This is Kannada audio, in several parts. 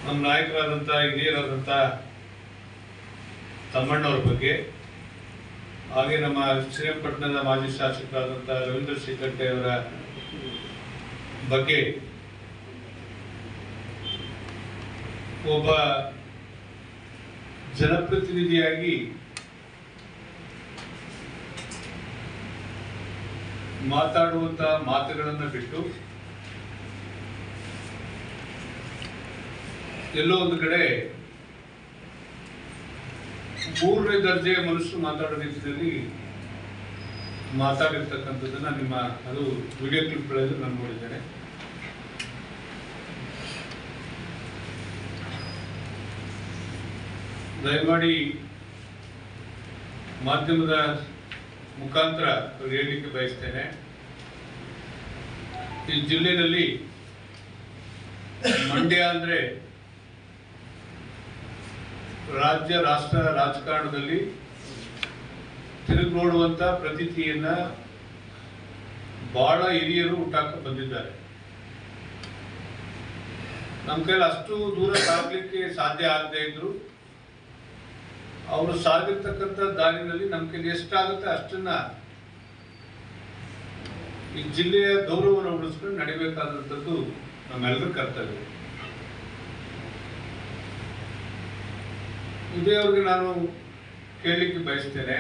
ನಮ್ಮ ನಾಯಕರಾದಂಥ ಹಿರಿಯರಾದಂಥ ತಮ್ಮಣ್ಣವ್ರ ಬಗ್ಗೆ, ಹಾಗೆ ನಮ್ಮ ಶ್ರೀರಂಗಪಟ್ಟಣದ ಮಾಜಿ ಶಾಸಕರಾದಂಥ ರವೀಂದ್ರ ಶ್ರೀಕಂಠೆ ಅವರ ಬಗ್ಗೆ ಒಬ್ಬ ಜನಪ್ರತಿನಿಧಿಯಾಗಿ ಮಾತಾಡುವಂತ ಮಾತುಗಳನ್ನು ಬಿಟ್ಟು ಎಲ್ಲೋ ಒಂದು ಕಡೆ ಮೂರನೇ ದರ್ಜೆಯ ಮನುಷ್ಯರು ಮಾತಾಡೋ ರೀತಿಯಲ್ಲಿ ಮಾತಾಡಿರ್ತಕ್ಕಂಥದ್ದನ್ನ ನಿಮ್ಮ ಅದು ವಿಡಿಯೋ ಕ್ಲಿಪ್ಗಳಲ್ಲಿ ನಾನು ನೋಡಿದ್ದೇನೆ. ದಯಮಾಡಿ ಮಾಧ್ಯಮದ ಮುಖಾಂತರ ಹೇಳಲಿಕ್ಕೆ ಬಯಸ್ತೇನೆ, ಈ ಜಿಲ್ಲೆಯಲ್ಲಿ ಮಂಡ್ಯ ಅಂದ್ರೆ ರಾಜ್ಯ ರಾಷ್ಟ್ರ ರಾಜಕಾರಣದಲ್ಲಿ ತಿರುಗಿ ನೋಡುವಂತ ಪ್ರತೀತಿಯನ್ನ ಬಹಳ ಹಿರಿಯರು ಹುಟ್ಟಾಕ ಬಂದಿದ್ದಾರೆ. ನಮ್ಮ ಕೈಲಿ ಅಷ್ಟು ದೂರ ಸಾಗಲಿಕ್ಕೆ ಸಾಧ್ಯ ಆಗದೆ ಇದ್ರು ಅವರು ಸಾಗಿರ್ತಕ್ಕಂಥ ದಾರಿನಲ್ಲಿ ನಮ್ಮ ಕೈಲಿ ಎಷ್ಟಾಗುತ್ತೆ ಅಷ್ಟನ್ನ ಈ ಜಿಲ್ಲೆಯ ಗೌರವವನ್ನು ಉಳಿಸ್ಕೊಂಡು ನಡಿಬೇಕಾದಂಥದ್ದು ನಮ್ಮೆಲ್ಲರ ಕರ್ತವ್ಯ. ಇದೇ ಅವ್ರಿಗೆ ನಾನು ಕೇಳಲಿಕ್ಕೆ ಬಯಸ್ತೇನೆ,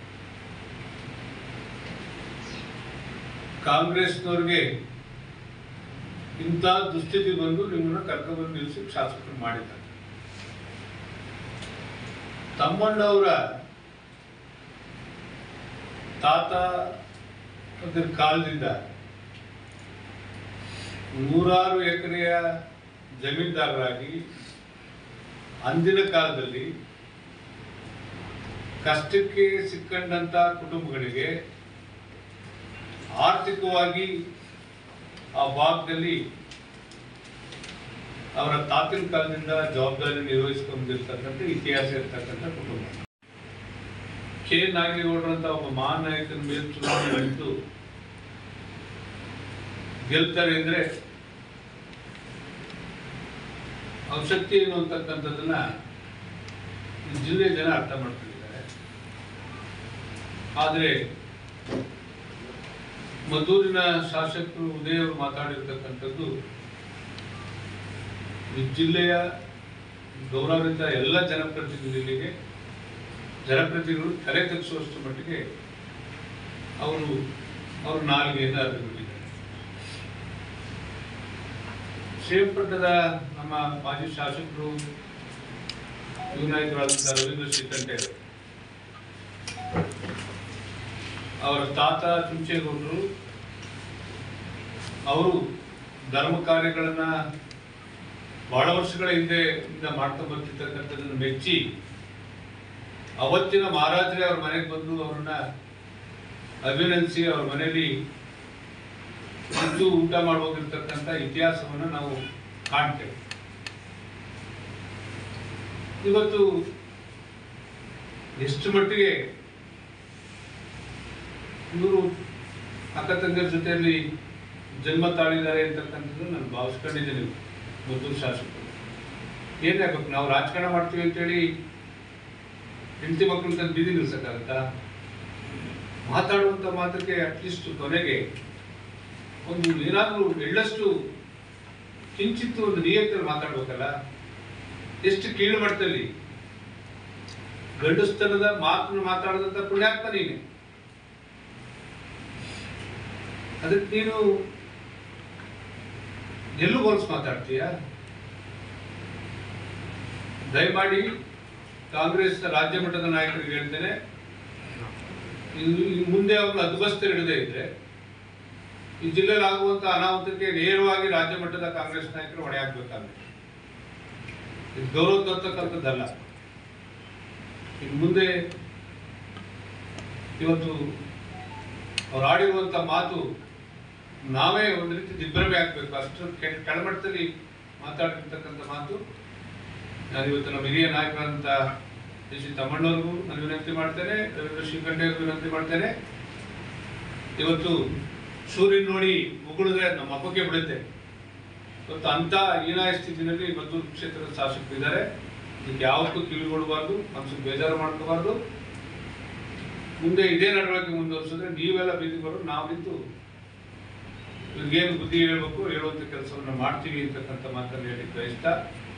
ಕಾಂಗ್ರೆಸ್ನವ್ರಿಗೆ ಇಂಥ ದುಸ್ಥಿತಿ ಬಂದು ನಿಮ್ಮನ್ನ ಕರ್ಕೊಂಡ್ಬಂದು ನಿಲ್ಲಿಸಿ ಶಾಸಕರು ಮಾಡಿದ್ದಾರೆ. ತಮ್ಮಣ್ಣವರ ತಾತ ಅದರ ಕಾಲದಿಂದ ನೂರಾರು ಎಕರೆಯ ಜಮೀನ್ದಾರರಾಗಿ ಅಂದಿನ ಕಾಲದಲ್ಲಿ ಕಷ್ಟಕ್ಕೆ ಸಿಕ್ಕಂಡಂತ ಕುಟುಂಬಗಳಿಗೆ ಆರ್ಥಿಕವಾಗಿ ಆ ಭಾಗದಲ್ಲಿ ಅವರ ತಾತಿನ ಕಾಲದಿಂದ ಜವಾಬ್ದಾರಿ ನಿರ್ವಹಿಸಿಕೊಂಡಿರ್ತಕ್ಕಂಥ ಇತಿಹಾಸ ಇರ್ತಕ್ಕಂಥ ಕುಟುಂಬ. ಕೆ ನಾಗೇಗೌಡರಂತ ಒಬ್ಬ ಮಹಾನ್ ನಾಯಕನ ಮೇಲೆ ಚುನಾವಣೆ ನಡೆದು ಗೆಲ್ತಾರೆ ಅಂದ್ರೆ ಅವ್ರ ಶಕ್ತಿ ಏನು ಅಂತಕ್ಕಂಥದ್ದನ್ನ ಜಿಲ್ಲೆಯ ಜನ ಅರ್ಥ ಮಾಡ್ಕೊಂಡಿದ್ದಾರೆ. ಆದ್ರೆ ಮದ್ದೂರಿನ ಶಾಸಕರು ಉದಯ ಅವರು ಮಾತಾಡಿರ್ತಕ್ಕಂಥದ್ದು ಈ ಜಿಲ್ಲೆಯ ಗೌರವಿತ ಎಲ್ಲ ಜನಪ್ರತಿನಿಧಿಗಳು ತಲೆ ತಗ್ಗಿಸುವಷ್ಟು ಮಟ್ಟಿಗೆ ಅವ್ರ ನಾಲ್ಗೆಯಿಂದ ಅರಿಬಿಟ್ಟಿದ್ದಾರೆ. ಶ್ರೀರಂಗಪಟ್ಟಣದ ನಮ್ಮ ಮಾಜಿ ಶಾಸಕರು ಯುವ ನಾಯಕರಾದಂಥ ರವೀಂದ್ರ ಶ್ರೀಕಂಠೆ ಅವರ ತಾತ ಚುಂಚೇಗೌಡರು ಅವರು ಧರ್ಮ ಕಾರ್ಯಗಳನ್ನ ಬಹಳ ವರ್ಷಗಳ ಹಿಂದೆ ಮಾಡ್ತಾ ಬರ್ತಿರ್ತಕ್ಕಂಥದ್ದನ್ನು ಮೆಚ್ಚಿ ಅವತ್ತಿನ ಮಹಾರಾಜರೇ ಅವ್ರ ಮನೆಗೆ ಬಂದು ಅವ್ರನ್ನ ಅಭಿನಂದಿಸಿ ಅವ್ರ ಮನೆಯಲ್ಲಿ ಊಟ ಮಾಡೋಗಿರ್ತಕ್ಕಂಥ ಇತಿಹಾಸವನ್ನು ನಾವು ಕಾಣ್ತೇವೆ. ಇವತ್ತು ಎಷ್ಟು ಮಟ್ಟಿಗೆ ಇವರು ಅಕ್ಕ ತಂಗಿಯರ ಜೊತೆಯಲ್ಲಿ ಜನ್ಮ ತಾಳಿದ್ದಾರೆ ಅಂತಕ್ಕಂಥದ್ದು ನಾನು ಭಾವಿಸ್ಕೊಂಡಿದ್ದೇನೆ. ಮದ್ದೂರು ಶಾಸಕರು ಏನಾಗಬೇಕು, ನಾವು ರಾಜಕಾರಣ ಮಾಡ್ತೀವಿ ಅಂತೇಳಿ ಹೆಂಡತಿ ಮಕ್ಕಳು ತಂದು ಬೀದಿ ನಿಲ್ಸಕ್ಕಾಗತ್ತಾ? ಮಾತಾಡುವಂತ ಮಾತಕ್ಕೆ ಅಟ್ಲೀಸ್ಟ್ ಕೊನೆಗೆ ಒಂದು ಏನಾದ್ರೂ ಎಳ್ಳಷ್ಟು ಕಿಂಚಿತ್ತು ಒಂದು ನಿಯತ್ತಲ್ಲಿ ಮಾತಾಡ್ಬೇಕಲ್ಲ. ಎಷ್ಟು ಕೀಳು ಮಟ್ಟದಲ್ಲಿ ಗಂಡಸ್ತನದ ಮಾತನ್ನು ಮಾತಾಡದಂತ ಪುಣ್ಯಾತ್ಮ ನೀನೆ. ಅದಕ್ಕೆ ನೀನು ಎಲ್ಲೂ ಹೋಲ್ಸ್ ಮಾತಾಡ್ತೀಯ? ದಯಮಾಡಿ ಕಾಂಗ್ರೆಸ್ ರಾಜ್ಯ ಮಟ್ಟದ ನಾಯಕರಿಗೆ ಹೇಳ್ತೇನೆ, ಮುಂದೆ ಅವ್ರನ್ನ ಅದ್ಭಸ್ತ ಹಿಡಿದೇ ಇದ್ರೆ ಈ ಜಿಲ್ಲೆಯಲ್ಲಿ ಆಗುವಂತ ಅನಾಹುತಕ್ಕೆ ನೇರವಾಗಿ ರಾಜ್ಯ ಮಟ್ಟದ ಕಾಂಗ್ರೆಸ್ ನಾಯಕರು ಹೊಣೆ ಹಾಕ್ಬೇಕಾಗುತ್ತೆ. ಇದು ಗೌರವ ತರ್ತಕ್ಕಂಥದ್ದಲ್ಲ. ಇನ್ನು ಮುಂದೆ ಇವತ್ತು ಅವ್ರು ಆಡಿರುವಂತ ಮಾತು ನಾವೇ ಒಂದು ರೀತಿ ದಿಗ್ಭ್ರಮೆ ಆಗ್ಬೇಕು. ಅಷ್ಟು ಕೆಳಮಟ್ಟದಲ್ಲಿ ಮಾತಾಡಿರ್ತಕ್ಕಂಥ ಮಾತು. ನಾನು ಇವತ್ತು ನಮ್ಮ ಹಿರಿಯ ನಾಯಕರಾದಂಥ ಶ್ರೀ ತಮ್ಮಣ್ಣವ್ರಿಗೂ ನಾನು ವಿನಂತಿ ಮಾಡ್ತೇನೆ, ರವೀಂದ್ರ ಶ್ರೀಕಂಠೆಯವ್ರಿಗೂ ವಿನಂತಿ ಮಾಡ್ತೇನೆ. ಇವತ್ತು ಸೂರ್ಯನ ನೋಡಿ ಮುಗುಳಿದ್ರೆ ನಮ್ಮ ಹಬ್ಬಕ್ಕೆ ಬಿಡುತ್ತೆ. ಇವತ್ತು ಅಂಥ ಹೀನಾಯ ಸ್ಥಿತಿಯಲ್ಲಿ ಮದ್ದೂರು ಕ್ಷೇತ್ರದ ಶಾಸಕರು ಇದ್ದಾರೆ. ಇದಕ್ಕೆ ಯಾವತ್ತೂ ಕಿವಿಗೊಡಬಾರ್ದು, ಮನಸ್ಸಿಗೆ ಬೇಜಾರು ಮಾಡ್ಕೋಬಾರ್ದು. ಮುಂದೆ ಇದೇ ನಡವಳಿಕೆ ಮುಂದುವರಿಸಿದ್ರೆ ನೀವೆಲ್ಲ ಬೀದಿ ಬರೋದು, ನಾವು ನಿಂತು ಇವ್ರಿಗೇನು ಬುದ್ಧಿ ಹೇಳಬೇಕು ಹೇಳುವಂಥ ಕೆಲಸವನ್ನು ಮಾಡ್ತೀವಿ ಅಂತಕ್ಕಂಥ ಮಾತನ್ನು ಹೇಳಿ ಬಯಸ್ತಾ